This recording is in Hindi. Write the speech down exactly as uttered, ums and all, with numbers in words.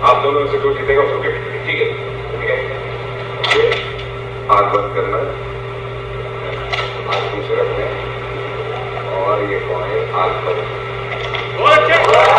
आप दोनों में से जो जीतेगा उसको गिफ्ट। ठीक है ठीक है, आग बंद करना, आग पीछे रखना और ये कॉइन आग पर।